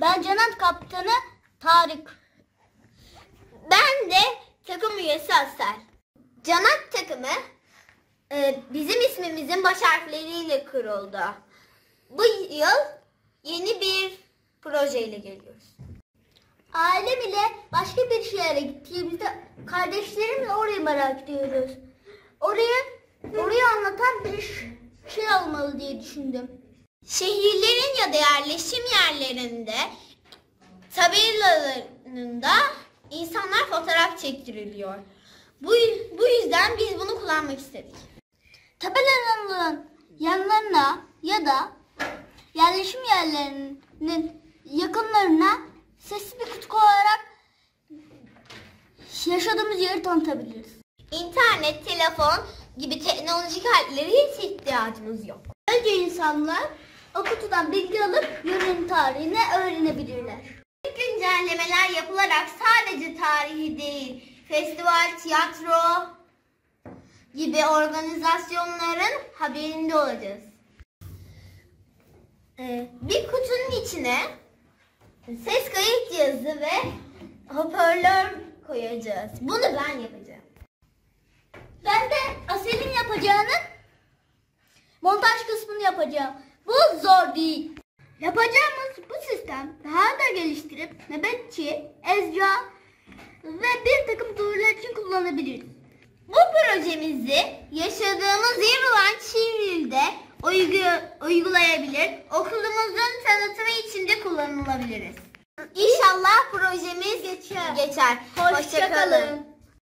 Ben Canat Kaptanı Tarık. Ben de takım üyesi Asel. Canat takımı bizim ismimizin baş harfleriyle kuruldu. Bu yıl yeni bir projeyle geliyoruz. Ailem ile başka bir şehre gittiğimizde kardeşlerimle orayı merak ediyoruz. Orayı anlatan bir şey olmalı diye düşündüm. Şehirlerin ya da yerleşim yerlerinde tabelalarında insanlar fotoğraf çektiriliyor. Bu yüzden biz bunu kullanmak istedik. Tabelaların yanlarına ya da yerleşim yerlerinin yakınlarına sesli bir kutu koyarak yaşadığımız yeri tanıtabiliriz. İnternet, telefon gibi teknolojik aletlere hiç ihtiyacımız yok. Önce insanlar o kutudan bilgi alıp yörenin tarihini öğrenebilirler. Güncellemeler yapılarak sadece tarihi değil, festival, tiyatro gibi organizasyonların haberinde olacağız. Bir kutunun içine ses kayıt cihazı ve hoparlör koyacağız. Bunu ben yapacağım. Ben de Asel'in yapacağının montaj kısmını yapacağım. Bu zor değil. Yapacağımız bu sistem daha da geliştirip nöbetçi, Ezra ve bir takım duyurular için kullanabiliriz. Bu projemizi yaşadığımız yer olan Çivril'de uygulayabilir, okulumuzun tanıtımı için de kullanılabiliriz. İnşallah projemiz geçer. Hoşça kalın.